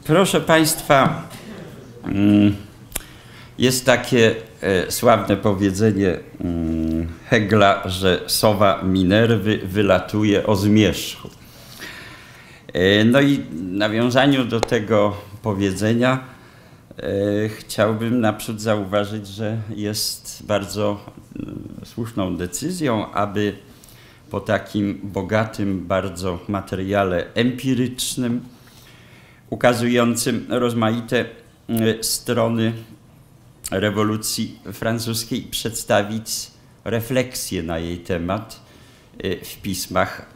Proszę Państwa, jest takie sławne powiedzenie Hegla, że sowa Minerwy wylatuje o zmierzchu. No i w nawiązaniu do tego powiedzenia chciałbym naprzód zauważyć, że jest bardzo słuszną decyzją, aby po takim bogatym bardzo materiale empirycznym, ukazującym rozmaite strony rewolucji francuskiej, przedstawić refleksję na jej temat w pismach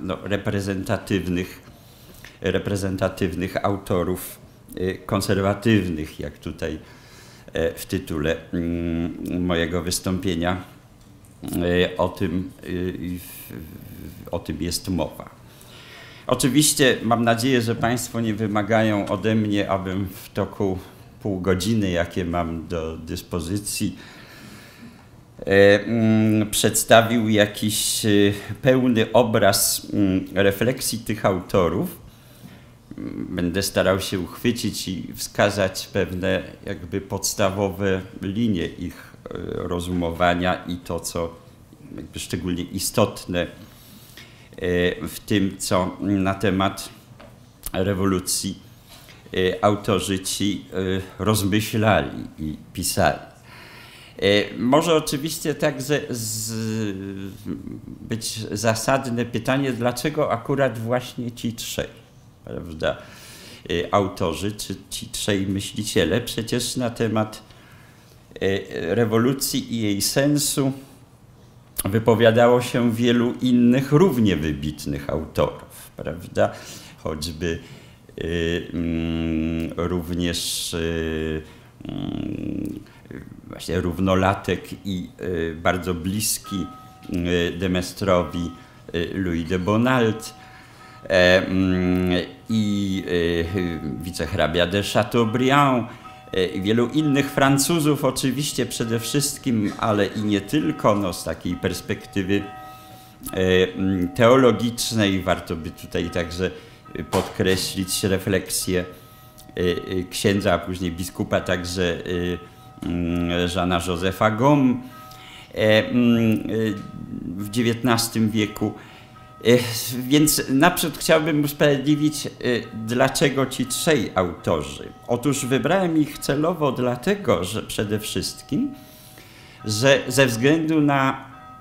reprezentatywnych autorów konserwatywnych, jak tutaj w tytule mojego wystąpienia o tym jest mowa. Oczywiście mam nadzieję, że Państwo nie wymagają ode mnie, abym w toku pół godziny, jakie mam do dyspozycji, przedstawił jakiś pełny obraz refleksji tych autorów. Będę starał się uchwycić i wskazać pewne jakby podstawowe linie ich rozumowania i to, co jakby szczególnie istotne w tym, co na temat rewolucji autorzy ci rozmyślali i pisali. Może oczywiście także być zasadne pytanie, dlaczego akurat właśnie ci trzej, prawda, autorzy, czy ci trzej myśliciele? Przecież na temat rewolucji i jej sensu wypowiadało się wielu innych, równie wybitnych autorów, prawda? Choćby również właśnie równolatek i bardzo bliski de Maistre-owi Louis de Bonald i wicehrabia de Chateaubriand, wielu innych Francuzów oczywiście przede wszystkim, ale i nie tylko, no, z takiej perspektywy teologicznej warto by tutaj także podkreślić refleksję księdza, a później biskupa także Jeana Josepha Gaume w XIX wieku. Więc naprzód chciałbym usprawiedliwić, dlaczego ci trzej autorzy. Otóż wybrałem ich celowo dlatego, że przede wszystkim, że ze względu na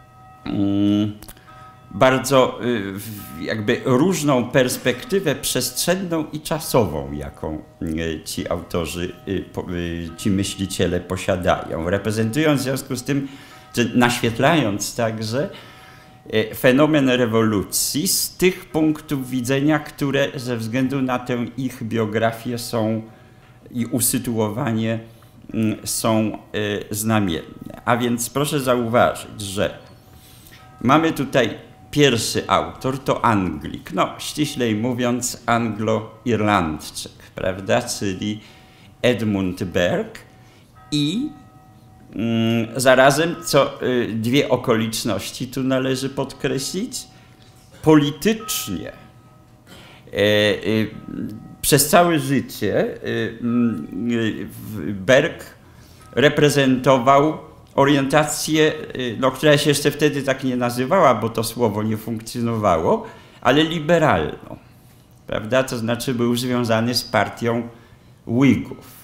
bardzo jakby różną perspektywę przestrzenną i czasową, jaką ci autorzy, ci myśliciele posiadają, reprezentując w związku z tym, czy naświetlając także fenomen rewolucji z tych punktów widzenia, które ze względu na tę ich biografię są i usytuowanie są znamienne. A więc proszę zauważyć, że mamy tutaj pierwszy autor, to Anglik, no ściślej mówiąc Anglo-Irlandczyk, prawda, czyli Edmund Burke i zarazem, co dwie okoliczności tu należy podkreślić, politycznie przez całe życie Burke reprezentował orientację, no, która się jeszcze wtedy tak nie nazywała, bo to słowo nie funkcjonowało, ale liberalną, prawda, to znaczy był związany z partią Whigów.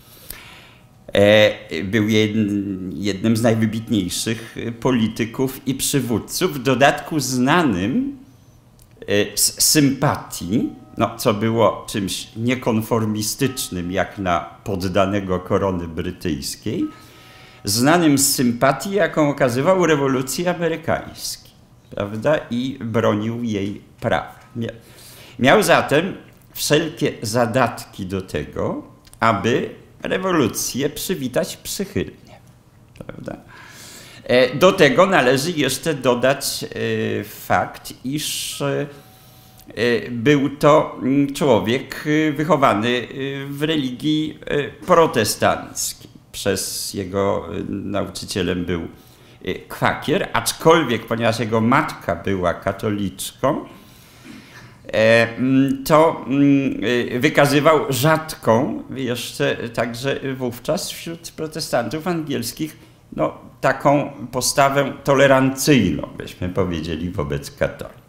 Był jednym z najwybitniejszych polityków i przywódców, w dodatku znanym z sympatii, no, co było czymś niekonformistycznym jak na poddanego korony brytyjskiej, znanym z sympatii, jaką okazywał rewolucji amerykańskiej, prawda, i bronił jej praw. Miał zatem wszelkie zadatki do tego, aby rewolucję przywitać przychylnie, prawda? Do tego należy jeszcze dodać fakt, iż był to człowiek wychowany w religii protestanckiej. Przez jego nauczycielem był kwakier, aczkolwiek ponieważ jego matka była katoliczką, to wykazywał rzadką jeszcze także wówczas wśród protestantów angielskich no, taką postawę tolerancyjną, byśmy powiedzieli, wobec katolików.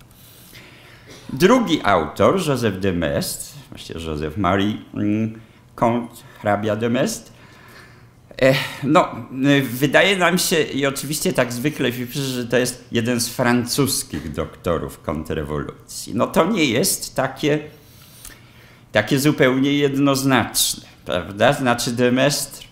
Drugi autor, Joseph de Maistre, właściwie Joseph Marie Comte, hrabia de Maistre, no, wydaje nam się, i oczywiście tak zwykle się pisze, że to jest jeden z francuskich doktorów kontrrewolucji. No to nie jest takie zupełnie jednoznaczne, prawda? Znaczy de Maistre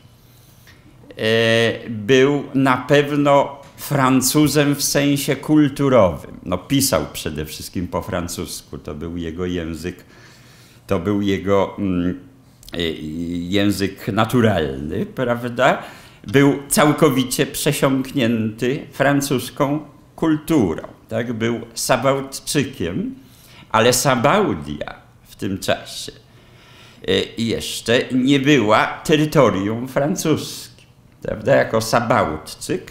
był na pewno Francuzem w sensie kulturowym. No, pisał przede wszystkim po francusku, to był jego język, to był jego język naturalny, prawda? Był całkowicie przesiąknięty francuską kulturą, tak? Był Sabaudczykiem, ale Sabaudia w tym czasie jeszcze nie była terytorium francuskim, prawda? Jako Sabaudczyk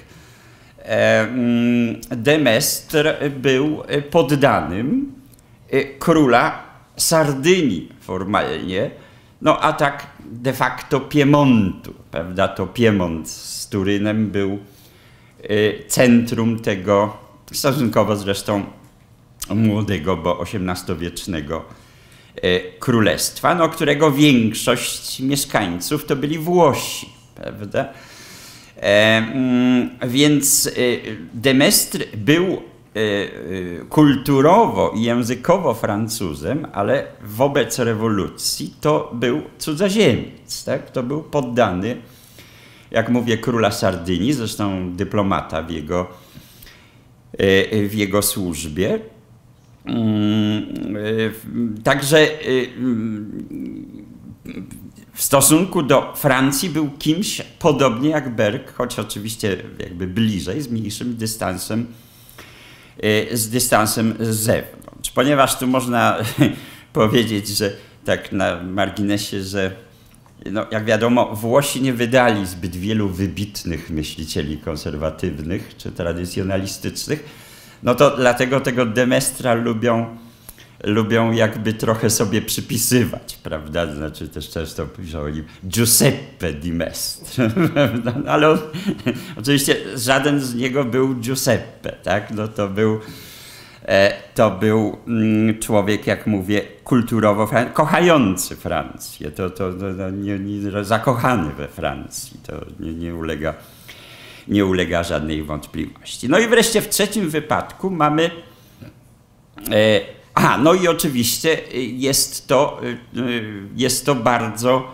de Maistre był poddanym króla Sardynii formalnie, no a tak de facto Piemontu, prawda? To Piemont z Turynem był centrum tego stosunkowo zresztą młodego, bo XVIII-wiecznego królestwa, no, którego większość mieszkańców to byli Włosi, prawda? Więc de Maistre był kulturowo i językowo Francuzem, ale wobec rewolucji to był cudzoziemiec, tak? To był poddany, jak mówię, króla Sardynii, zresztą dyplomata w jego służbie. Także w stosunku do Francji był kimś podobnie jak Berg, choć oczywiście jakby bliżej, z mniejszym dystansem, z zewnątrz. Ponieważ tu można powiedzieć, że tak na marginesie, że no, jak wiadomo, Włosi nie wydali zbyt wielu wybitnych myślicieli konserwatywnych czy tradycjonalistycznych, no to dlatego tego de Maistra lubią jakby trochę sobie przypisywać, prawda? Znaczy też często piszą o nim Giuseppe di Maistre, ale on, oczywiście żaden z niego był Giuseppe, tak? No to był człowiek, jak mówię, kulturowo kochający Francję, nie, zakochany we Francji, to nie ulega żadnej wątpliwości. No i wreszcie w trzecim wypadku mamy no i oczywiście jest to bardzo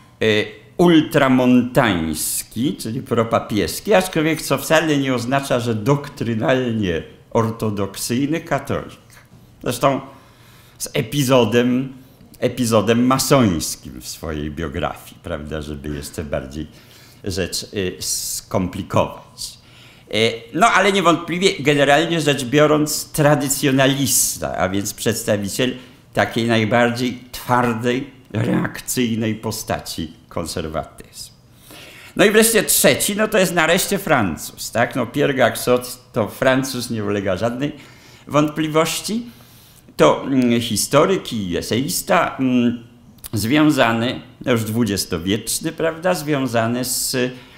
ultramontański, czyli propapieski, aczkolwiek co wcale nie oznacza, że doktrynalnie ortodoksyjny katolik. Zresztą z epizodem masońskim w swojej biografii, prawda, żeby jeszcze bardziej rzecz skomplikować. No ale niewątpliwie, generalnie rzecz biorąc, tradycjonalista, a więc przedstawiciel takiej najbardziej twardej, reakcyjnej postaci konserwatyzmu. No i wreszcie trzeci, no to jest nareszcie Francuz, tak? No Pierre Gaxot to Francuz, nie ulega żadnej wątpliwości. To historyk i eseista związany, już dwudziestowieczny, prawda, związany z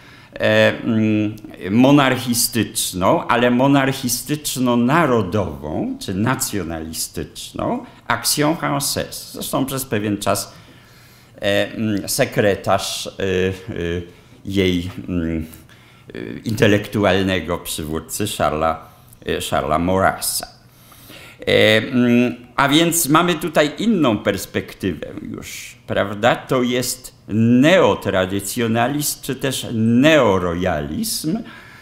monarchistyczną, ale monarchistyczno-narodową, czy nacjonalistyczną Action Française. Zresztą przez pewien czas sekretarz jej intelektualnego przywódcy Charlesa Maurrasa. A więc mamy tutaj inną perspektywę już, prawda? To jest neotradycjonalizm, czy też neoroyalizm,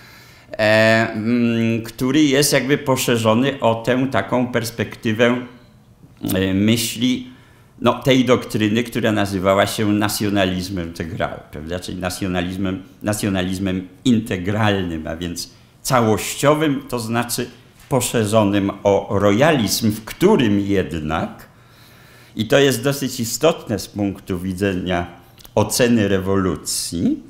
który jest jakby poszerzony o tę taką perspektywę myśli, no, tej doktryny, która nazywała się nacjonalizmem integralnym, prawda? Czyli nacjonalizmem integralnym, a więc całościowym, to znaczy poszerzonym o royalizm, w którym jednak, i to jest dosyć istotne z punktu widzenia oceny rewolucji,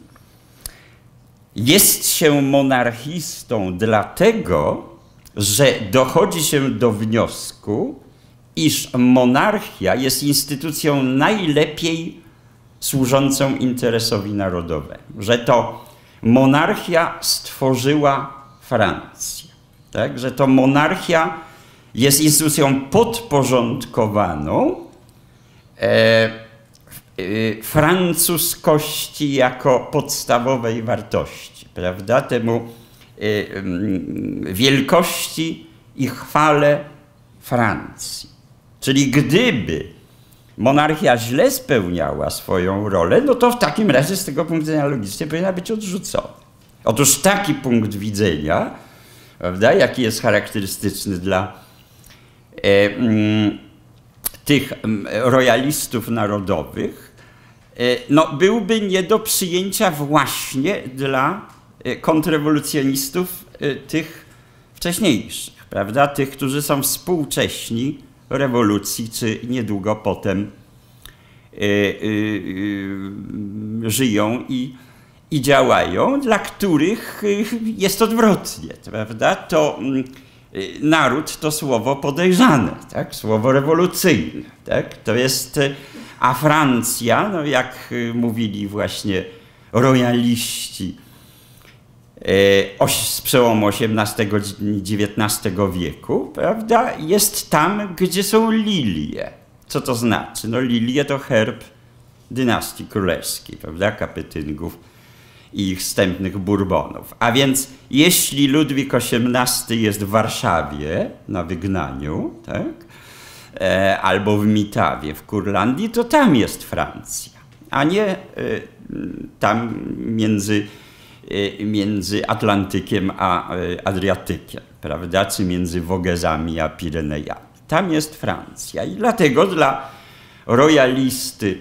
jest się monarchistą dlatego, że dochodzi się do wniosku, iż monarchia jest instytucją najlepiej służącą interesowi narodowemu, że to monarchia stworzyła Francję, tak? Że to monarchia jest instytucją podporządkowaną francuskości jako podstawowej wartości, prawda? Temu wielkości i chwale Francji. Czyli gdyby monarchia źle spełniała swoją rolę, no to w takim razie z tego punktu widzenia logicznie powinna być odrzucona. Otóż taki punkt widzenia, prawda, jaki jest charakterystyczny dla tych royalistów narodowych, no, byłby nie do przyjęcia właśnie dla kontrrewolucjonistów tych wcześniejszych, prawda? Tych, którzy są współcześni rewolucji, czy niedługo potem żyją i działają, dla których jest odwrotnie, prawda? To naród to słowo podejrzane, tak? Słowo rewolucyjne, tak? To jest, a Francja, no jak mówili właśnie royaliści z przełomu XVIII-XIX wieku, prawda? Jest tam, gdzie są lilie. Co to znaczy? No lilie to herb dynastii królewskiej, prawda? Kapetyngów i ich wstępnych Bourbonów. A więc jeśli Ludwik XVIII jest w Warszawie na wygnaniu, tak? Albo w Mitawie w Kurlandii, to tam jest Francja, a nie tam między Atlantykiem a Adriatykiem, prawda? Czy między Vogezami a Pirenejami. Tam jest Francja i dlatego dla royalisty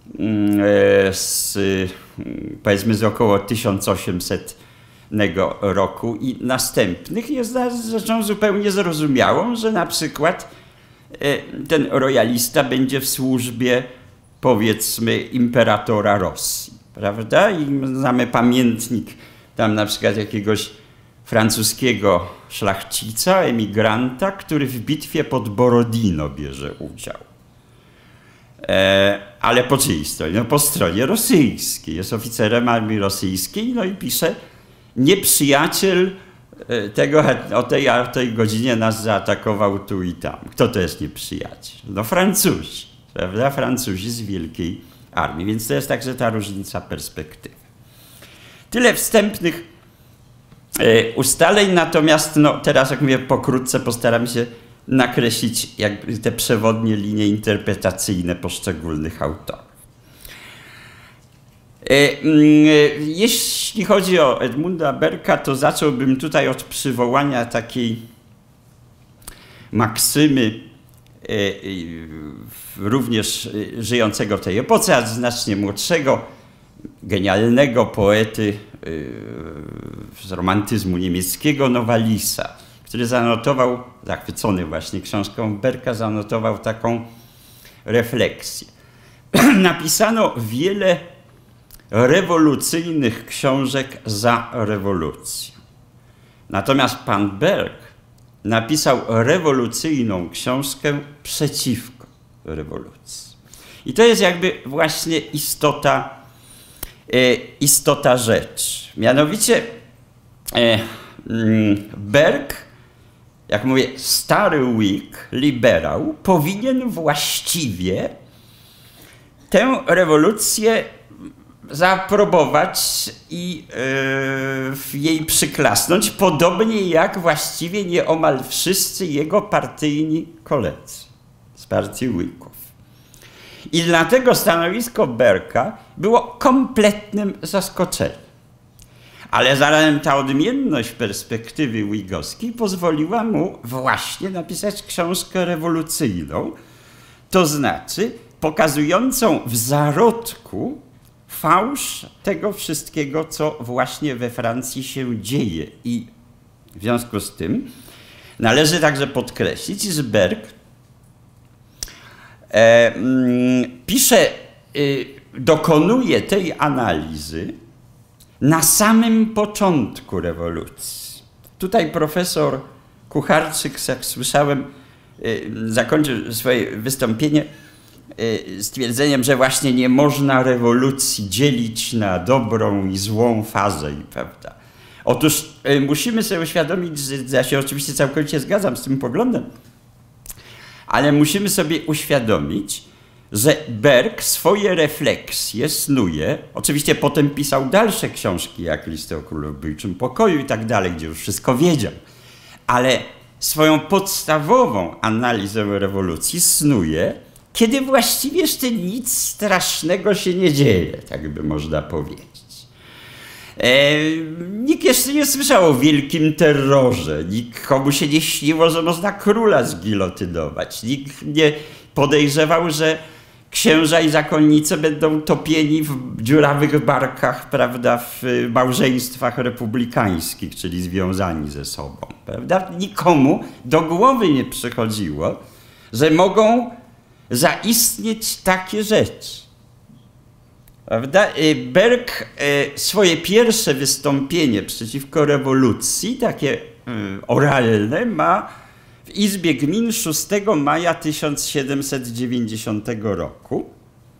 powiedzmy z około 1800 roku i następnych jest rzeczą zupełnie zrozumiałą, że na przykład ten royalista będzie w służbie, powiedzmy, imperatora Rosji, prawda? I znamy pamiętnik tam na przykład jakiegoś francuskiego szlachcica, emigranta, który w bitwie pod Borodino bierze udział. Ale po czyjej stronie? No po stronie rosyjskiej. Jest oficerem armii rosyjskiej, no i pisze: nieprzyjaciel tego, o tej godzinie nas zaatakował tu i tam. Kto to jest nieprzyjaciel? No Francuzi, prawda? Francuzi z wielkiej armii. Więc to jest także ta różnica perspektywy. Tyle wstępnych ustaleń, natomiast no, teraz, jak mówię, pokrótce postaram się nakreślić jakby te przewodnie linie interpretacyjne poszczególnych autorów. Jeśli chodzi o Edmunda Burke'a, to zacząłbym tutaj od przywołania takiej maksymy również żyjącego w tej epoce, a znacznie młodszego, genialnego poety z romantyzmu niemieckiego, Nowalisa, który zanotował, zachwycony właśnie książką Burke'a, zanotował taką refleksję. Napisano wiele rewolucyjnych książek za rewolucję. Natomiast pan Burke napisał rewolucyjną książkę przeciwko rewolucji. I to jest jakby właśnie istota rzeczy. Mianowicie Burke, jak mówię, stary Whig, liberał, powinien właściwie tę rewolucję zaaprobować i jej przyklasnąć, podobnie jak właściwie nieomal wszyscy jego partyjni koledzy z partii Whigów. I dlatego stanowisko Burke'a było kompletnym zaskoczeniem. Ale zarazem ta odmienność perspektywy whigowskiej pozwoliła mu właśnie napisać książkę rewolucyjną, to znaczy pokazującą w zarodku fałsz tego wszystkiego, co właśnie we Francji się dzieje. I w związku z tym należy także podkreślić, że Burke dokonuje tej analizy na samym początku rewolucji. Tutaj profesor Kucharczyk, jak słyszałem, zakończył swoje wystąpienie stwierdzeniem, że właśnie nie można rewolucji dzielić na dobrą i złą fazę, prawda? Otóż musimy sobie uświadomić, że ja się oczywiście całkowicie zgadzam z tym poglądem, ale musimy sobie uświadomić, że Berg swoje refleksje snuje, oczywiście potem pisał dalsze książki, jak Listy o królobójczym pokoju i tak dalej, gdzie już wszystko wiedział, ale swoją podstawową analizę rewolucji snuje, kiedy właściwie jeszcze nic strasznego się nie dzieje, tak by można powiedzieć. Nikt jeszcze nie słyszał o wielkim terrorze, nikomu się nie śniło, że można króla zgilotynować, nikt nie podejrzewał, że księża i zakonnice będą topieni w dziurawych barkach, prawda, w małżeństwach republikańskich, czyli związani ze sobą, prawda? Nikomu do głowy nie przychodziło, że mogą zaistnieć takie rzeczy. Prawda? Berg swoje pierwsze wystąpienie przeciwko rewolucji, takie oralne, ma w Izbie Gmin 6 maja 1790 roku.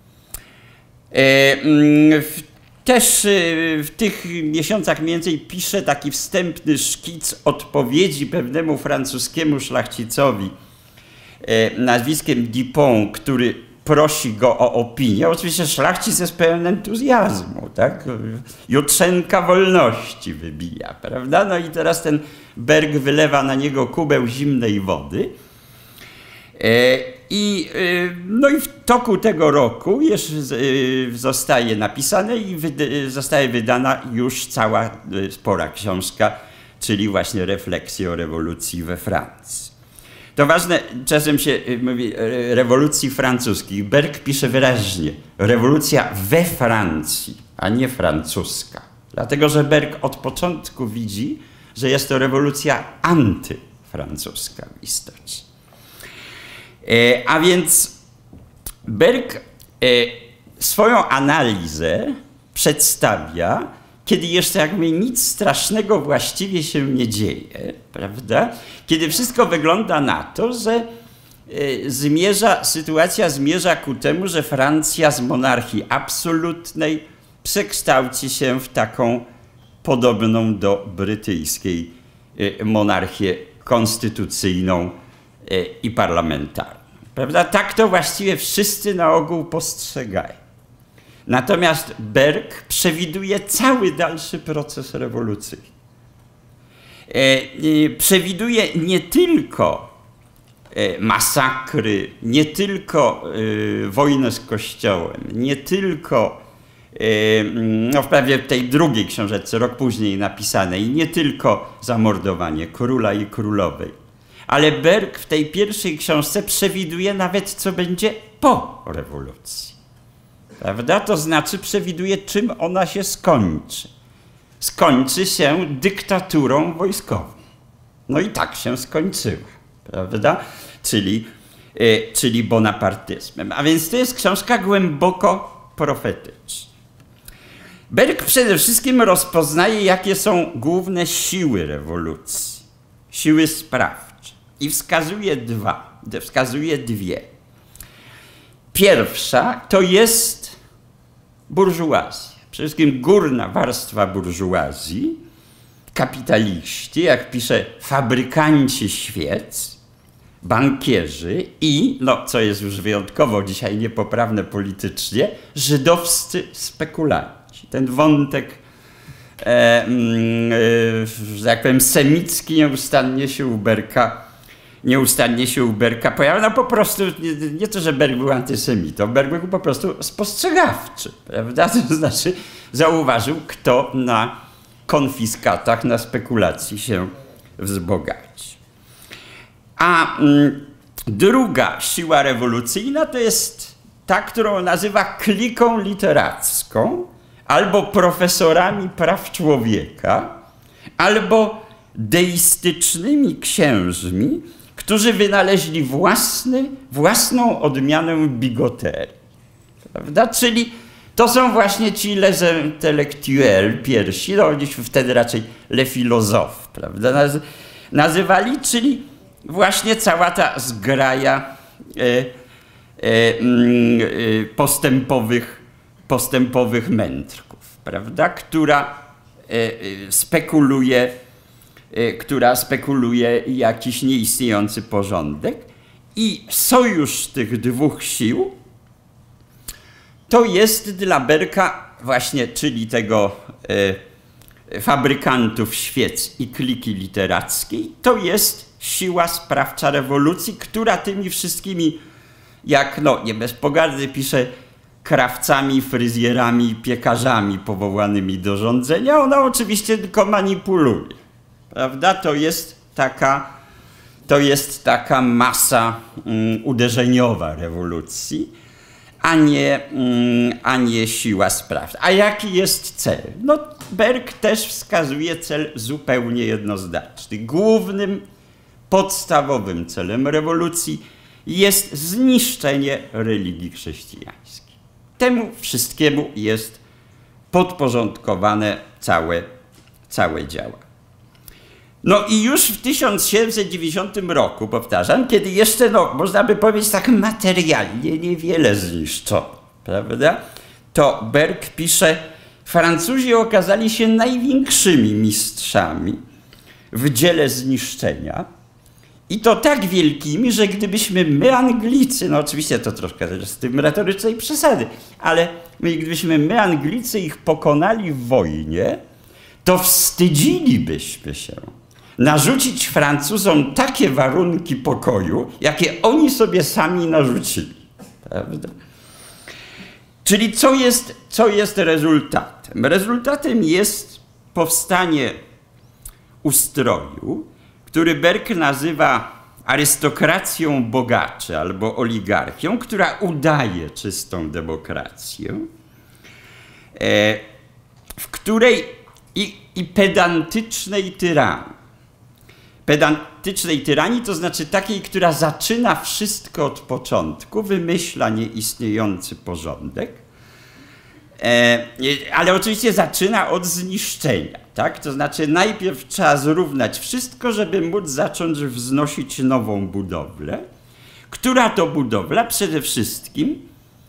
Też w tych miesiącach mniej więcej pisze taki wstępny szkic odpowiedzi pewnemu francuskiemu szlachcicowi nazwiskiem Dupont, który prosi go o opinię. Oczywiście szlachcic jest pełen entuzjazmu, tak? Jutrzenka wolności wybija, prawda? No i teraz ten Berg wylewa na niego kubeł zimnej wody. No i w toku tego roku zostaje napisane i zostaje wydana już cała spora książka, czyli właśnie refleksje o rewolucji we Francji. To ważne, czasem się mówi rewolucji francuskiej. Berg pisze wyraźnie, rewolucja we Francji, a nie francuska. Dlatego, że Berg od początku widzi, że jest to rewolucja antyfrancuska w istocie. A więc Berg swoją analizę przedstawia, kiedy jeszcze jakby nic strasznego właściwie się nie dzieje, prawda? Kiedy wszystko wygląda na to, że sytuacja zmierza ku temu, że Francja z monarchii absolutnej przekształci się w taką podobną do brytyjskiej monarchię konstytucyjną i parlamentarną. Prawda? Tak to właściwie wszyscy na ogół postrzegają. Natomiast Berg przewiduje cały dalszy proces rewolucyjny. Przewiduje nie tylko masakry, nie tylko wojnę z Kościołem, nie tylko, no wprawdzie w tej drugiej książeczce, rok później napisanej, nie tylko zamordowanie króla i królowej, ale Berg w tej pierwszej książce przewiduje nawet, co będzie po rewolucji. Prawda? To znaczy przewiduje, czym ona się skończy. Skończy się dyktaturą wojskową. No i tak się skończyła, prawda? Czyli bonapartyzmem. A więc to jest książka głęboko profetyczna. Berg przede wszystkim rozpoznaje, jakie są główne siły rewolucji, siły sprawcze. I wskazuje dwie. Pierwsza to jest burżuazja. Przede wszystkim górna warstwa burżuazji, kapitaliści, jak pisze, fabrykanci świec, bankierzy i, no co jest już wyjątkowo dzisiaj niepoprawne politycznie, żydowscy spekulanci. Ten wątek, że tak powiem, semicki nieustannie się u Berga pojawia. No po prostu, nie to, że Berg był antysemitą, Berg był po prostu spostrzegawczy, prawda? To znaczy zauważył, kto na konfiskatach, na spekulacji się wzbogaci. A druga siła rewolucyjna to jest ta, którą nazywa kliką literacką, albo profesorami praw człowieka, albo deistycznymi księżmi, którzy wynaleźli własną odmianę bigoterii. Prawda? Czyli to są właśnie ci les intellectuels pierwsi, no oni wtedy raczej les philosophes, prawda? Nazywali, czyli właśnie cała ta zgraja postępowych mędrków, prawda, która spekuluje jakiś nieistniejący porządek i sojusz tych dwóch sił to jest dla Berka właśnie, czyli tego fabrykantów świec i kliki literackiej, to jest siła sprawcza rewolucji, która tymi wszystkimi, jak no nie bez pogardy pisze, krawcami, fryzjerami, piekarzami powołanymi do rządzenia, ona oczywiście tylko manipuluje, prawda? To jest taka masa uderzeniowa rewolucji, a nie siła sprawcza. A jaki jest cel? No, Berk też wskazuje cel zupełnie jednoznaczny. Głównym, podstawowym celem rewolucji jest zniszczenie religii chrześcijańskiej. Temu wszystkiemu jest podporządkowane całe dzieła. No i już w 1790 roku, powtarzam, kiedy jeszcze, no, można by powiedzieć tak materialnie niewiele zniszczono, prawda? To Berk pisze, Francuzi okazali się największymi mistrzami w dziele zniszczenia i to tak wielkimi, że gdybyśmy my Anglicy, no oczywiście to troszkę z tym retorycznej przesady, ale gdybyśmy my Anglicy ich pokonali w wojnie, to wstydzilibyśmy się narzucić Francuzom takie warunki pokoju, jakie oni sobie sami narzucili. Prawda? Czyli co jest rezultatem? Rezultatem jest powstanie ustroju, który Berk nazywa arystokracją bogaczy albo oligarchią, która udaje czystą demokrację, w której i pedantycznej tyranii. Pedantycznej tyranii to znaczy takiej, która zaczyna wszystko od początku, wymyśla nieistniejący porządek, ale oczywiście zaczyna od zniszczenia. Tak? To znaczy najpierw trzeba zrównać wszystko, żeby móc zacząć wznosić nową budowlę, która to budowla przede wszystkim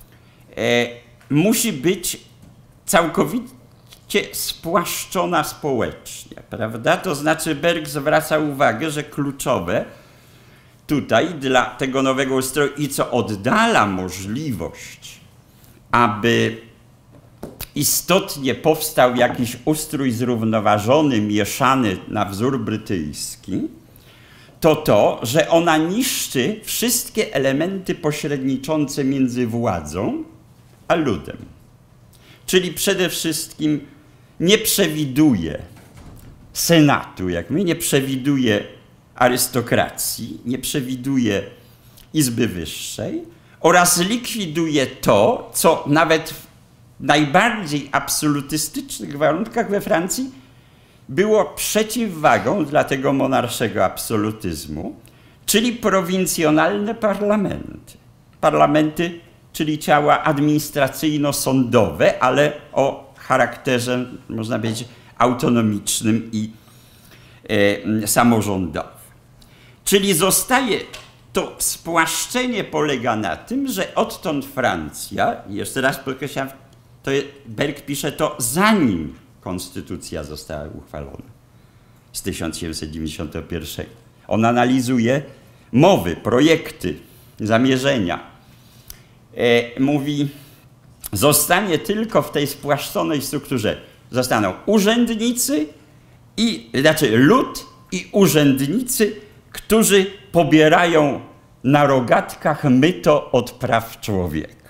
musi być całkowicie spłaszczona społecznie, prawda? To znaczy Berk zwraca uwagę, że kluczowe tutaj dla tego nowego ustroju i co oddala możliwość, aby istotnie powstał jakiś ustrój zrównoważony, mieszany na wzór brytyjski, to, że ona niszczy wszystkie elementy pośredniczące między władzą a ludem. Czyli przede wszystkim nie przewiduje senatu, jak my, nie przewiduje arystokracji, nie przewiduje izby wyższej oraz likwiduje to, co nawet w najbardziej absolutystycznych warunkach we Francji było przeciwwagą dla tego monarszego absolutyzmu, czyli prowincjonalne parlamenty. Parlamenty, czyli ciała administracyjno-sądowe, ale o charakterze, można powiedzieć, autonomicznym i samorządowym. Czyli zostaje to spłaszczenie, polega na tym, że odtąd Francja, jeszcze raz podkreślam, to Berk pisze to zanim konstytucja została uchwalona z 1791. On analizuje mowy, projekty, zamierzenia. Mówi, zostanie tylko w tej spłaszczonej strukturze, zostaną urzędnicy, znaczy lud i urzędnicy, którzy pobierają na rogatkach myto od praw człowieka.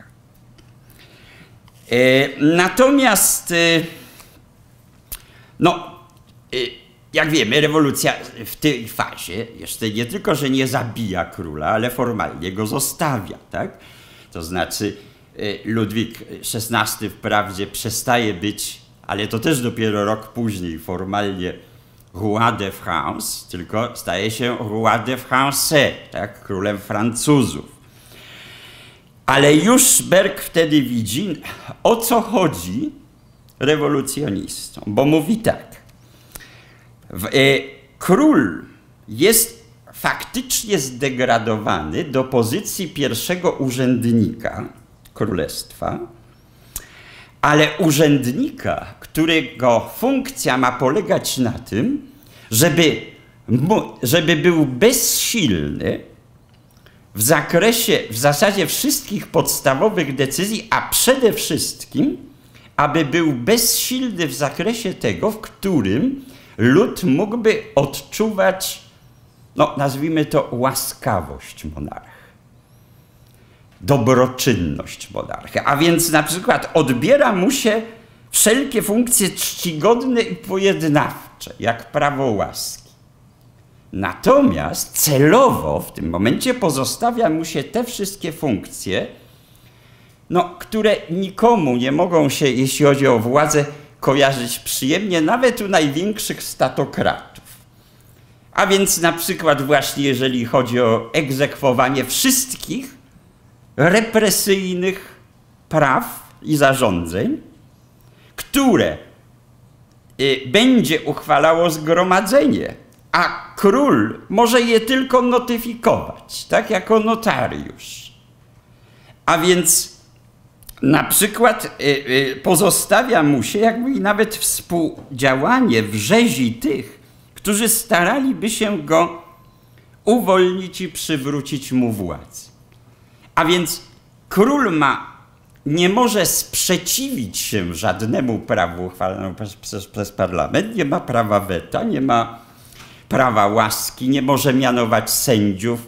Natomiast, jak wiemy, rewolucja w tej fazie jeszcze nie tylko, że nie zabija króla, ale formalnie go zostawia, tak? To znaczy Ludwik XVI wprawdzie przestaje być, ale to też dopiero rok później formalnie Roi de France, tylko staje się Roi de Français, tak? Królem Francuzów. Ale już Berk wtedy widzi, o co chodzi rewolucjonistom, bo mówi tak, król jest faktycznie zdegradowany do pozycji pierwszego urzędnika królestwa, ale urzędnika, którego funkcja ma polegać na tym, żeby był bezsilny w zakresie w zasadzie wszystkich podstawowych decyzji, a przede wszystkim, aby był bezsilny w zakresie tego, w którym lud mógłby odczuwać, no nazwijmy to, łaskawość monarcha, dobroczynność monarcha. A więc na przykład odbiera mu się wszelkie funkcje czcigodne i pojednawcze, jak prawo łaski. Natomiast celowo w tym momencie pozostawia mu się te wszystkie funkcje, no, które nikomu nie mogą się, jeśli chodzi o władzę, kojarzyć przyjemnie, nawet u największych statokratów. A więc na przykład właśnie jeżeli chodzi o egzekwowanie wszystkich represyjnych praw i zarządzeń, które będzie uchwalało zgromadzenie, a król może je tylko notyfikować, tak, jako notariusz. A więc na przykład pozostawia mu się jakby nawet współdziałanie w rzezi tych, którzy staraliby się go uwolnić i przywrócić mu władzę. A więc król nie może sprzeciwić się żadnemu prawu uchwalonemu przez parlament, nie ma prawa weta, nie ma prawa łaski, nie może mianować sędziów,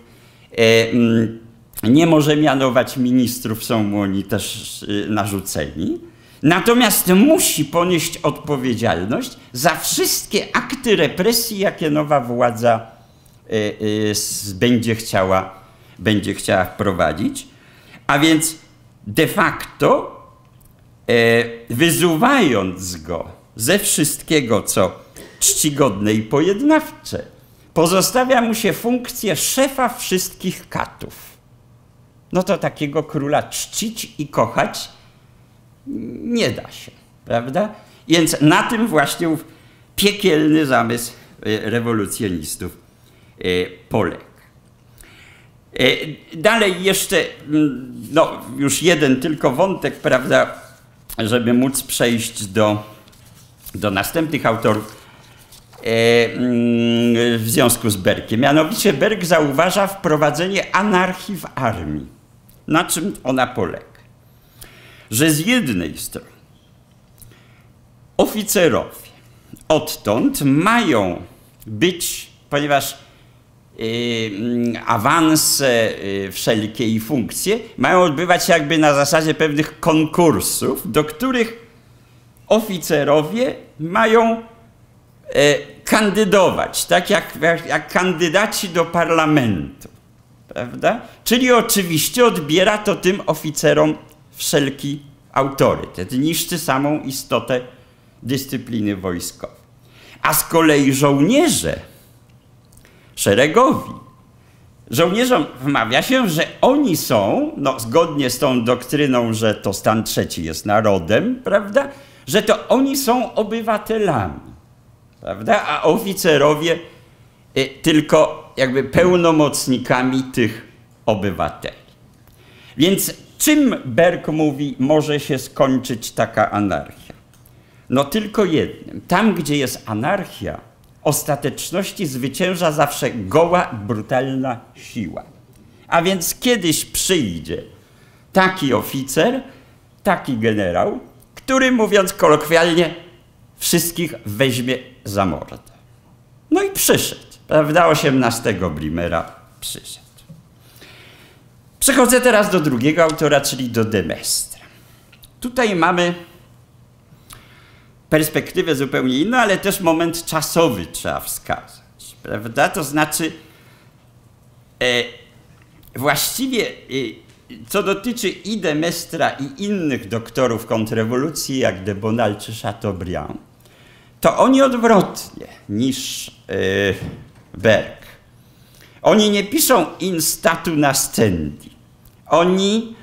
nie może mianować ministrów, są mu oni też narzuceni. Natomiast musi ponieść odpowiedzialność za wszystkie akty represji, jakie nowa władza będzie chciała wprowadzić. A więc de facto wyzuwając go ze wszystkiego, co czcigodne i pojednawcze, pozostawia mu się funkcję szefa wszystkich katów. No to takiego króla czcić i kochać nie da się, prawda? Więc na tym właśnie ów piekielny zamysł rewolucjonistów polega. Dalej jeszcze, no już jeden tylko wątek, prawda, żeby móc przejść do następnych autorów w związku z Berkiem. Mianowicie Berk zauważa wprowadzenie anarchii w armii. Na czym ona polega? Że z jednej strony oficerowie odtąd mają być, ponieważ awanse wszelkie i funkcje mają odbywać się jakby na zasadzie pewnych konkursów, do których oficerowie mają kandydować, tak jak kandydaci do parlamentu, prawda? Czyli oczywiście odbiera to tym oficerom wszelki autorytet, niszczy samą istotę dyscypliny wojskowej. A z kolei żołnierze szeregowi, żołnierzom wmawia się, że oni są, no zgodnie z tą doktryną, że to stan trzeci jest narodem, prawda, że to oni są obywatelami, prawda, a oficerowie tylko jakby pełnomocnikami tych obywateli. Więc czym Berk mówi, może się skończyć taka anarchia? No tylko jednym. Tam, gdzie jest anarchia, ostateczności zwycięża zawsze goła, brutalna siła. A więc kiedyś przyjdzie taki oficer, taki generał, który, mówiąc kolokwialnie, wszystkich weźmie za mordę. No i przyszedł, prawda, 18 Brimera przyszedł. Przechodzę teraz do drugiego autora, czyli do Demestra. Tutaj mamy perspektywę zupełnie inną, ale też moment czasowy trzeba wskazać, prawda? To znaczy właściwie co dotyczy i Demestra i innych doktorów kontrrewolucji, jak de Bonald czy Chateaubriand, to oni odwrotnie niż Berk. Oni nie piszą in statu nascendi. Oni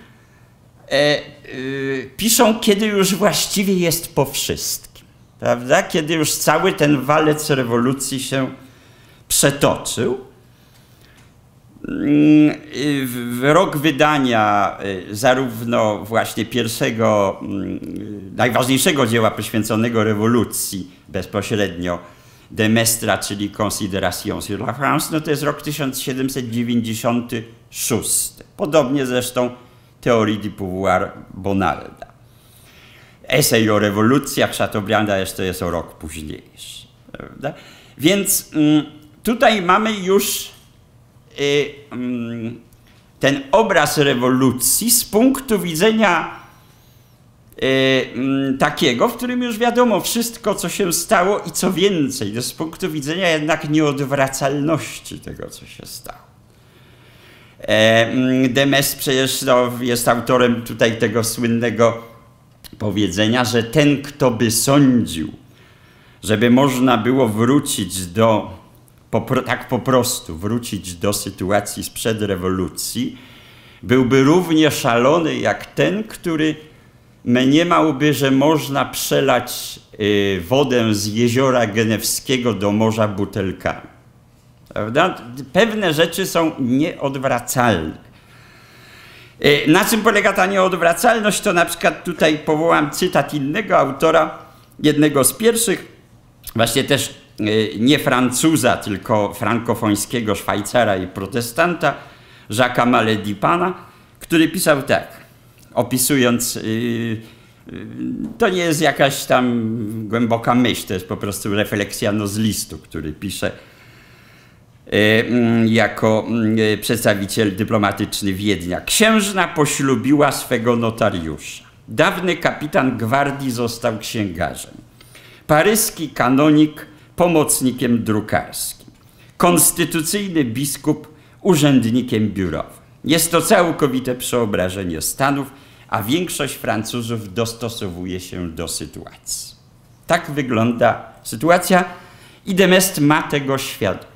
piszą, kiedy już właściwie jest po wszystkim, prawda? Kiedy już cały ten walec rewolucji się przetoczył. w rok wydania zarówno właśnie pierwszego, najważniejszego dzieła poświęconego rewolucji bezpośrednio, de Maistre, czyli Considérations sur la France, no to jest rok 1796. Podobnie zresztą Théorie du pouvoir Bonalda. Esej o rewolucjach Chateaubrianda jeszcze jest o rok późniejszy. Prawda? Więc tutaj mamy już ten obraz rewolucji z punktu widzenia takiego, w którym już wiadomo wszystko, co się stało i co więcej, to z punktu widzenia jednak nieodwracalności tego, co się stało. De Maistre przecież jest autorem tutaj tego słynnego powiedzenia, że ten, kto by sądził, żeby można było wrócić do, tak po prostu wrócić do sytuacji sprzed rewolucji, byłby równie szalony jak ten, który mniemałby, że można przelać wodę z jeziora Genewskiego do morza butelkami. Prawda? Pewne rzeczy są nieodwracalne. Na czym polega ta nieodwracalność? To na przykład tutaj powołam cytat innego autora, jednego z pierwszych, właśnie też nie Francuza, tylko frankofońskiego Szwajcara i protestanta, Jacques'a Maledipana, który pisał tak, opisując, to nie jest jakaś tam głęboka myśl, to jest po prostu refleksja z listu, który pisze jako przedstawiciel dyplomatyczny Wiednia. Księżna poślubiła swego notariusza. Dawny kapitan gwardii został księgarzem. Paryski kanonik pomocnikiem drukarskim. Konstytucyjny biskup urzędnikiem biurowym. Jest to całkowite przeobrażenie stanów, a większość Francuzów dostosowuje się do sytuacji. Tak wygląda sytuacja i de Maistre ma tego świadomość.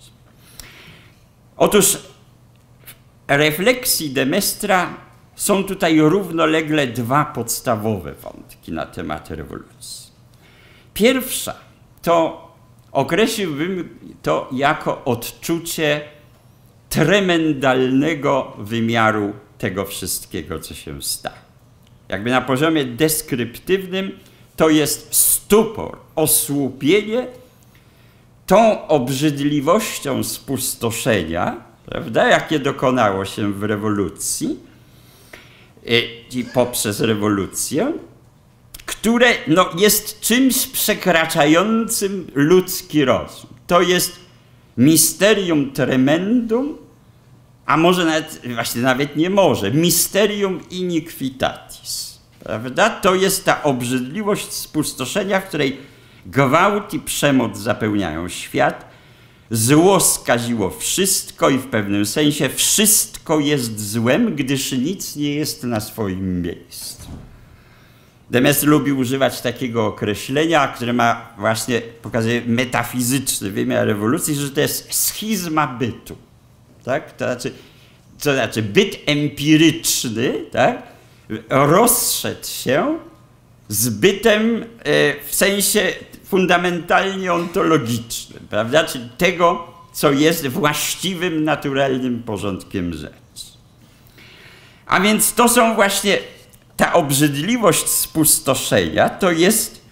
Otóż w refleksji de Maistra są tutaj równolegle dwa podstawowe wątki na temat rewolucji. Pierwsza to określiłbym to jako odczucie tremendalnego wymiaru tego wszystkiego, co się stało. Jakby na poziomie deskryptywnym to jest stupor, osłupienie tą obrzydliwością spustoszenia, prawda, jakie dokonało się w rewolucji i poprzez rewolucję, które no, jest czymś przekraczającym ludzki rozum. To jest mysterium tremendum, a może nawet nie może, mysterium iniquitatis. Prawda? To jest ta obrzydliwość spustoszenia, w której gwałt i przemoc zapełniają świat, zło skaziło wszystko i w pewnym sensie wszystko jest złem, gdyż nic nie jest na swoim miejscu. De Maistre lubi używać takiego określenia, które ma właśnie, pokazuje metafizyczny wymiar rewolucji, że to jest schizma bytu. Tak? To znaczy byt empiryczny, tak? Rozszedł się z bytem w sensie fundamentalnie ontologicznym, prawda? Czyli tego, co jest właściwym, naturalnym porządkiem rzeczy. A więc to są właśnie ta obrzydliwość spustoszenia, to jest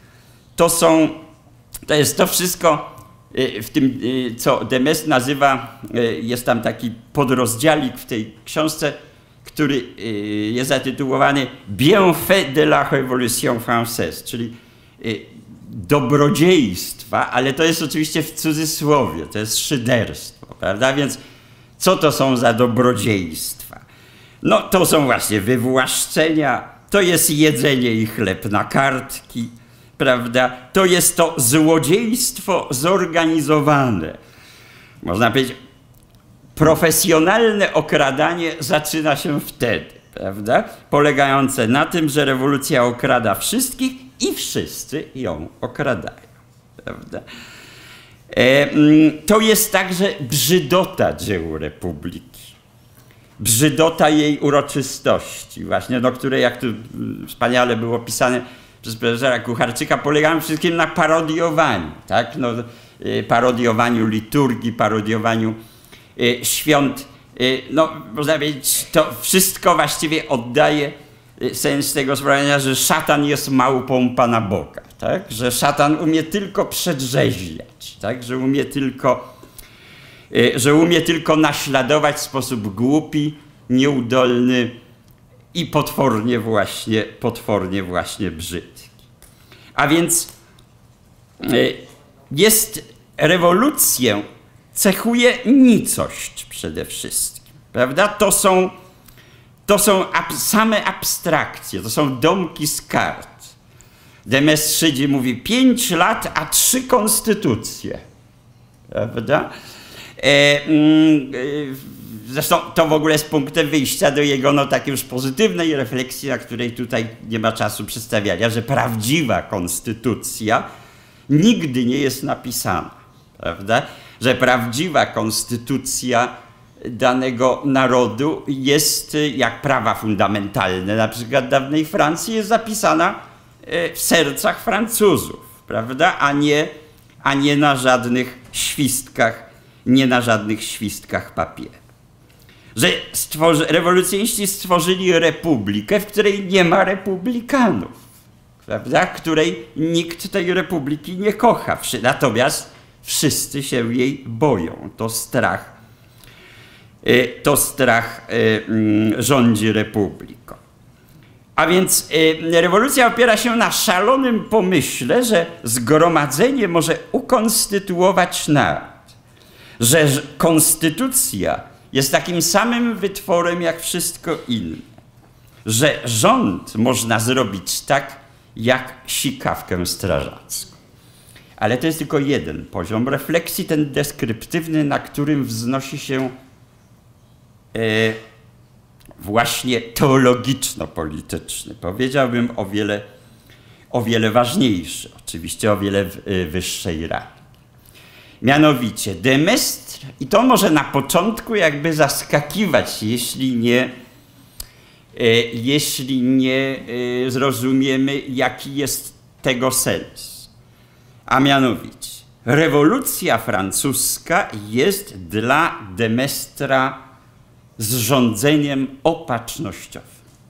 to wszystko w tym, co de Maistre nazywa, jest tam taki podrozdziałik w tej książce, który jest zatytułowany Bienfait de la Révolution Française, czyli dobrodziejstwa, ale to jest oczywiście w cudzysłowie, to jest szyderstwo, prawda? Więc co to są za dobrodziejstwa? No to są właśnie wywłaszczenia, to jest jedzenie i chleb na kartki, prawda? To jest to złodziejstwo zorganizowane. Można powiedzieć, profesjonalne okradanie zaczyna się wtedy, prawda? Polegające na tym, że rewolucja okrada wszystkich i wszyscy ją okradają, prawda? To jest także brzydota dzieł Republiki. Brzydota jej uroczystości, właśnie, no, które, jak tu wspaniale było pisane przez profesora Kucharczyka, polegają wszystkim na parodiowaniu, tak? No, parodiowaniu liturgii, parodiowaniu świąt no można powiedzieć, to wszystko właściwie oddaje sens tego sprawienia, że szatan jest małpą Pana Boga, tak? Że szatan umie tylko przedrzeźniać, tak? Że umie tylko naśladować w sposób głupi, nieudolny i potwornie właśnie brzydki. A więc rewolucję cechuje nicość przede wszystkim, prawda? To są same abstrakcje, to są domki z kart. de Maistre mówi 5 lat, a 3 konstytucje. Prawda? Zresztą to w ogóle z punktem wyjścia do jego no, takiej już pozytywnej refleksji, na której tutaj nie ma czasu przedstawiania, że prawdziwa konstytucja nigdy nie jest napisana. Prawda? Że prawdziwa konstytucja danego narodu jest, jak prawa fundamentalne, na przykład dawnej Francji, jest zapisana w sercach Francuzów, prawda? A nie na żadnych świstkach papieru. Że rewolucjoniści stworzyli republikę, w której nie ma republikanów, prawda? Której nikt tej republiki nie kocha, natomiast wszyscy się jej boją. To strach rządzi republiką. A więc rewolucja opiera się na szalonym pomyśle, że zgromadzenie może ukonstytuować naród. Że konstytucja jest takim samym wytworem jak wszystko inne. Że rząd można zrobić tak, jak sikawkę strażacką. Ale to jest tylko jeden poziom refleksji, ten deskryptywny, na którym wznosi się właśnie teologiczno-polityczny. Powiedziałbym o wiele ważniejszy, oczywiście o wiele wyższej rangi. Mianowicie de Maistre, i to może na początku jakby zaskakiwać, jeśli nie zrozumiemy, jaki jest tego sens. A mianowicie rewolucja francuska jest dla de Maistra zrządzeniem opatrznościowym.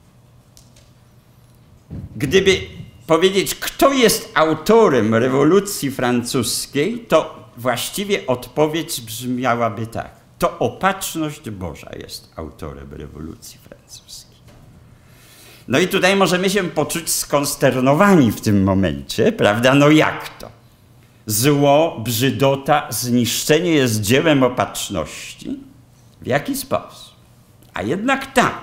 Gdyby powiedzieć, kto jest autorem rewolucji francuskiej, to właściwie odpowiedź brzmiałaby tak. To opatrzność Boża jest autorem rewolucji francuskiej. No i tutaj możemy się poczuć skonsternowani w tym momencie, prawda? No jak to? Zło, brzydota, zniszczenie jest dziełem opatrzności? W jaki sposób? A jednak tak.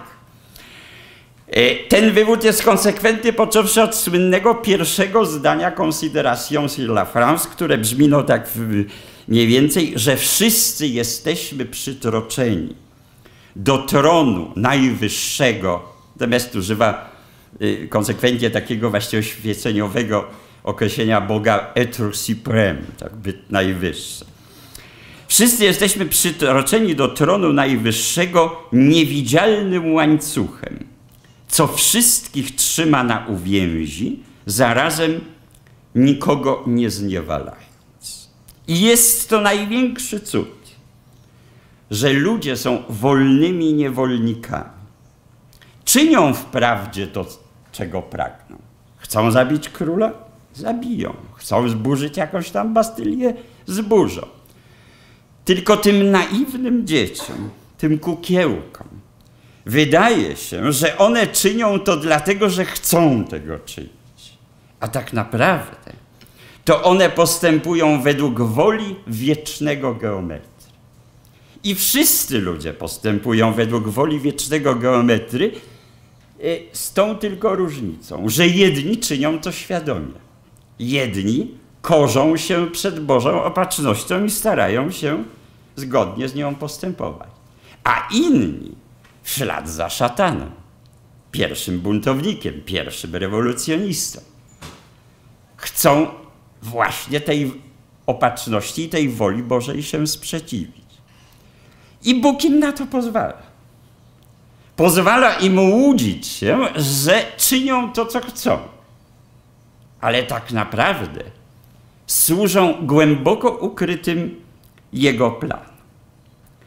Ten wywód jest konsekwentny, począwszy od słynnego pierwszego zdania Considération sur la France, które brzmi no tak mniej więcej, że wszyscy jesteśmy przytroczeni do tronu najwyższego. Natomiast używa konsekwentnie takiego właśnie oświeceniowego określenia Boga être suprême, tak, byt najwyższy. Wszyscy jesteśmy przytroczeni do tronu najwyższego niewidzialnym łańcuchem, co wszystkich trzyma na uwięzi, zarazem nikogo nie zniewalając. I jest to największy cud, że ludzie są wolnymi niewolnikami. Czynią wprawdzie to, czego pragną. Chcą zabić króla? Zabiją. Chcą zburzyć jakąś tam Bastylię? Zburzą. Tylko tym naiwnym dzieciom, tym kukiełkom, wydaje się, że one czynią to dlatego, że chcą tego czynić. A tak naprawdę to one postępują według woli wiecznego geometry. I wszyscy ludzie postępują według woli wiecznego geometry z tą tylko różnicą, że jedni czynią to świadomie. Jedni korzą się przed Bożą opatrznością i starają się zgodnie z nią postępować. A inni w ślad za szatanem, pierwszym buntownikiem, pierwszym rewolucjonistą, chcą właśnie tej opatrzności i tej woli Bożej się sprzeciwić. I Bóg im na to pozwala. Pozwala im łudzić się, że czynią to, co chcą. Ale tak naprawdę służą głęboko ukrytym Jego planom.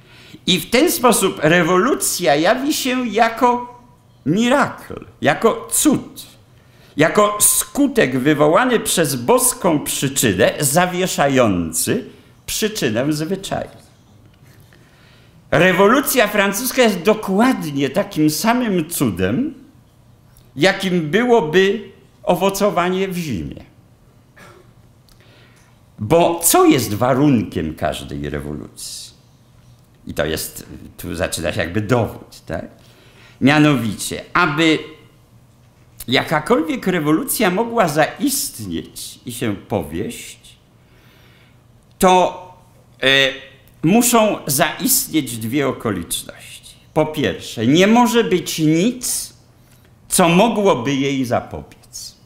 I w ten sposób rewolucja jawi się jako miracle, jako cud, jako skutek wywołany przez boską przyczynę, zawieszający przyczynę zwyczaju. Rewolucja francuska jest dokładnie takim samym cudem, jakim byłoby owocowanie w zimie. Bo co jest warunkiem każdej rewolucji? I to jest, tu zaczyna się jakby dowód, tak? Mianowicie, aby jakakolwiek rewolucja mogła zaistnieć i się powieść, to muszą zaistnieć dwie okoliczności. Po pierwsze, nie może być nic, co mogłoby jej zapobiec.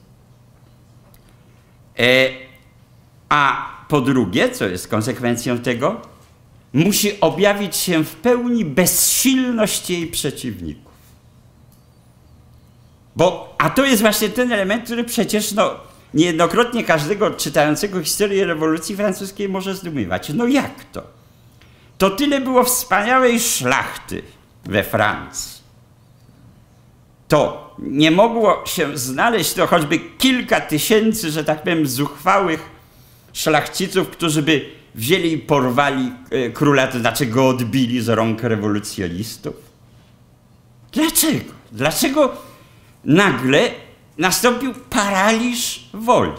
A po drugie, co jest konsekwencją tego, musi objawić się w pełni bezsilność jej przeciwników. A to jest właśnie ten element, który przecież niejednokrotnie każdego czytającego historię rewolucji francuskiej może zdumiewać. No jak to? To tyle było wspaniałej szlachty we Francji. To nie mogło się znaleźć to choćby kilka tysięcy, że tak powiem, zuchwałych szlachciców, którzy by wzięli i porwali króla, to znaczy go odbili z rąk rewolucjonistów. Dlaczego? Dlaczego nagle nastąpił paraliż woli?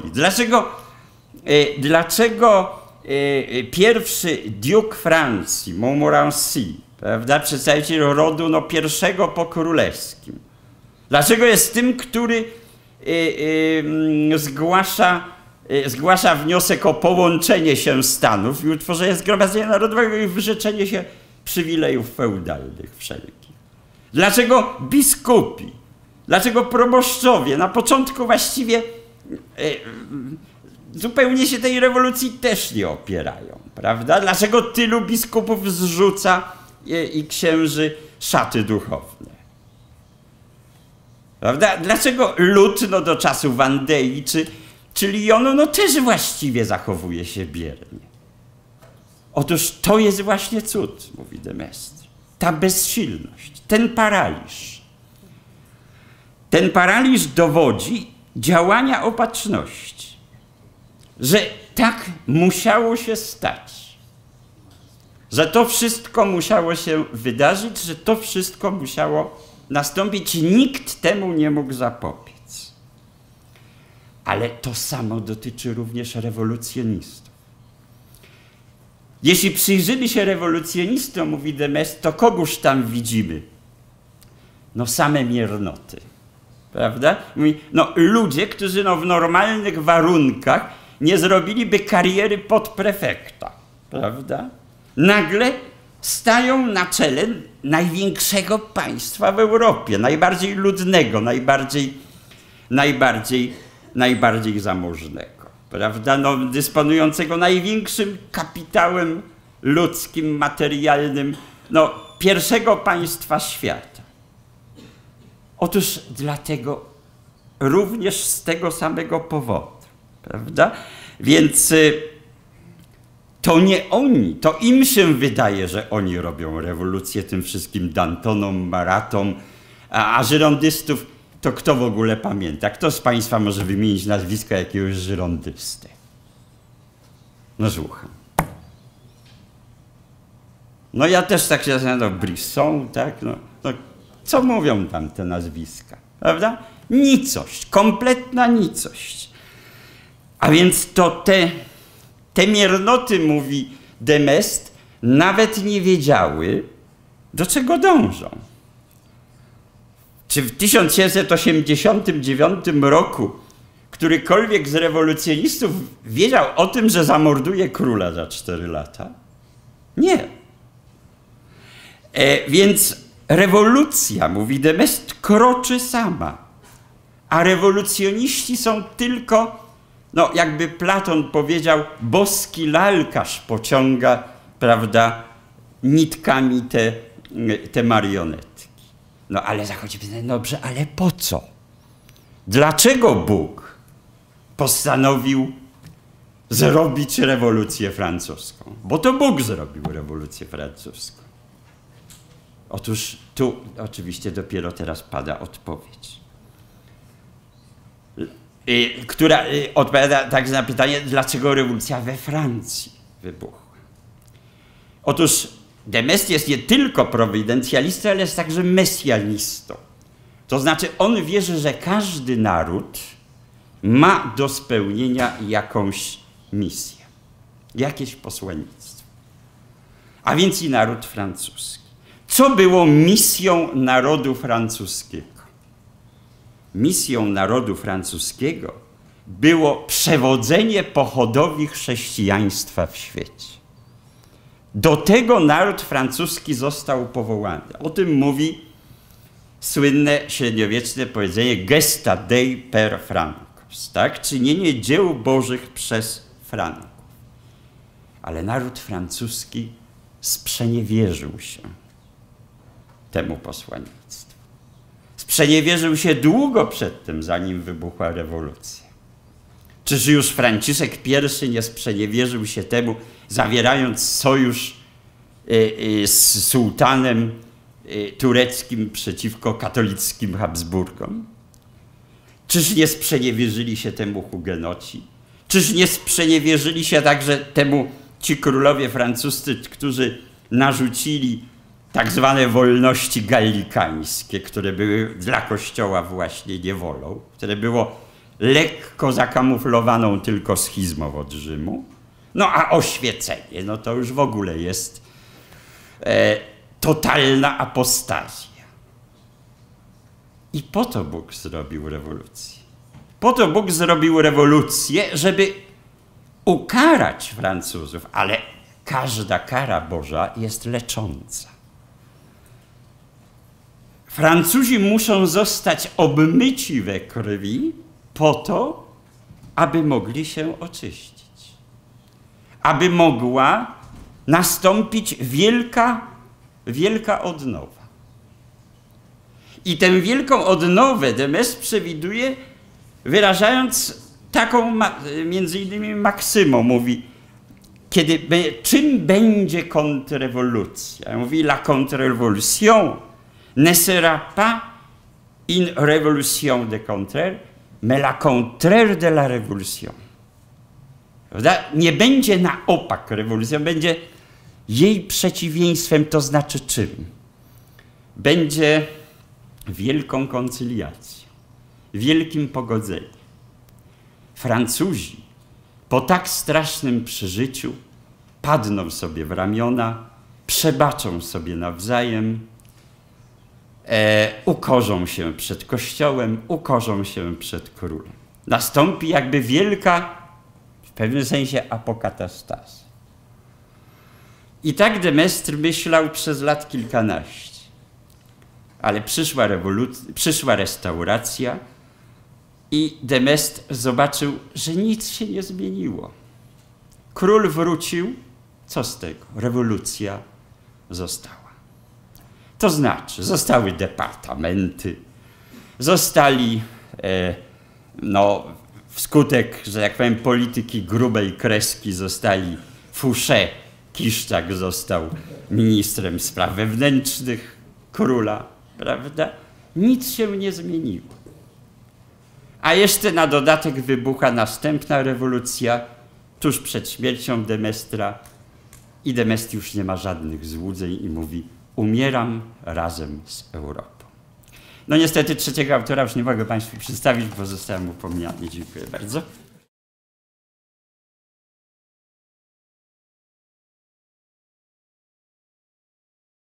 Dlaczego pierwszy duke Francji, Montmorency, prawda, przedstawiciel rodu pierwszego po królewskim, dlaczego jest tym, który zgłasza wniosek o połączenie się Stanów i utworzenie Zgromadzenia Narodowego i wyrzeczenie się przywilejów feudalnych wszelkich? Dlaczego biskupi? Dlaczego proboszczowie na początku właściwie zupełnie się tej rewolucji też nie opierają, prawda? Dlaczego tylu biskupów zrzuca i księży szaty duchowne? Prawda? Dlaczego lud do czasu Wandei czy Lyonu też właściwie zachowuje się biernie? Otóż to jest właśnie cud, mówi de Maistre. Ta bezsilność, ten paraliż. Ten paraliż dowodzi działania opatrzności, że tak musiało się stać, że to wszystko musiało się wydarzyć, że to wszystko musiało nastąpić. Nikt temu nie mógł zapobiec. Ale to samo dotyczy również rewolucjonistów. Jeśli przyjrzyli się rewolucjonistom, mówi de Maistre, to kogóż tam widzimy? Same miernoty. Prawda? Mówi, ludzie, którzy w normalnych warunkach nie zrobiliby kariery podprefekta. Prawda? Nagle stają na czele największego państwa w Europie, najbardziej ludnego, najbardziej zamożnego, prawda? Dysponującego największym kapitałem ludzkim, materialnym, pierwszego państwa świata. Otóż dlatego, również z tego samego powodu, prawda? Więc to nie oni, to im się wydaje, że oni robią rewolucję tym wszystkim Dantonom, Maratom, a żyrondystów to kto w ogóle pamięta? Kto z państwa może wymienić nazwiska jakiegoś żyrondysty? Słucham. Ja też tak się zastanawiam, Brisson, tak? Co mówią tam te nazwiska, prawda? Nicość, kompletna nicość. A więc to te miernoty, mówi de Maistre, nawet nie wiedziały, do czego dążą. Czy w 1789 roku którykolwiek z rewolucjonistów wiedział o tym, że zamorduje króla za 4 lata? Nie. Więc rewolucja, mówi de Maistre, kroczy sama. A rewolucjoniści są tylko, jakby Platon powiedział, boski lalkarz pociąga, prawda, nitkami te marionetki. Ale zachodzi pytanie, dobrze, ale po co? Dlaczego Bóg postanowił zrobić rewolucję francuską? Bo to Bóg zrobił rewolucję francuską. Otóż tu oczywiście dopiero teraz pada odpowiedź, która odpowiada także na pytanie, dlaczego rewolucja we Francji wybuchła. Otóż de Maistre jest nie tylko prowidencjalistą, ale jest także mesjanistą. To znaczy on wierzy, że każdy naród ma do spełnienia jakąś misję, jakieś posłannictwo. A więc i naród francuski. Co było misją narodu francuskiego? Misją narodu francuskiego było przewodzenie pochodowi chrześcijaństwa w świecie. Do tego naród francuski został powołany. O tym mówi słynne średniowieczne powiedzenie gesta Dei per Francos, tak? Czynienie dzieł bożych przez Franków. Ale naród francuski sprzeniewierzył się temu posłannictwu. Sprzeniewierzył się długo przed tym, zanim wybuchła rewolucja. Czyż już Franciszek I nie sprzeniewierzył się temu, zawierając sojusz z sułtanem tureckim przeciwko katolickim Habsburgom? Czyż nie sprzeniewierzyli się temu hugenoci? Czyż nie sprzeniewierzyli się także temu ci królowie francuscy, którzy narzucili tak zwane wolności gallikańskie, które były dla Kościoła właśnie niewolą, które było lekko zakamuflowaną tylko schizmą od Rzymu? No a oświecenie, no to już w ogóle jest totalna apostazja. I po to Bóg zrobił rewolucję. Po to Bóg zrobił rewolucję, żeby ukarać Francuzów, ale każda kara Boża jest lecząca. Francuzi muszą zostać obmyci we krwi po to, aby mogli się oczyścić. Aby mogła nastąpić wielka odnowa. I tę wielką odnowę de Maistre przewiduje, wyrażając taką między innymi maksymą. Mówi, czym będzie kontrrewolucja? Mówi, la contre-révolution ne sera pas une révolution de contraire, mais la contraire de la révolution. Prawda? Nie będzie na opak rewolucją, będzie jej przeciwieństwem, to znaczy czym? Będzie wielką koncyliacją, wielkim pogodzeniem. Francuzi po tak strasznym przeżyciu padną sobie w ramiona, przebaczą sobie nawzajem, ukorzą się przed Kościołem, ukorzą się przed królem. Nastąpi jakby wielka, w pewnym sensie apokatastaza. I tak de Maistre myślał przez lat kilkanaście. Ale przyszła restauracja i de Maistre zobaczył, że nic się nie zmieniło. Król wrócił, co z tego? Rewolucja została. To znaczy, zostały departamenty, zostali, wskutek, że jak powiem, polityki grubej kreski zostali Fouché, Kiszczak został ministrem spraw wewnętrznych króla, prawda? Nic się nie zmieniło. A jeszcze na dodatek wybucha następna rewolucja tuż przed śmiercią de Maistra i de Maistre już nie ma żadnych złudzeń i mówi: umieram razem z Europą. No niestety trzeciego autora już nie mogę Państwu przedstawić, bo zostałem upomniany. Dziękuję bardzo.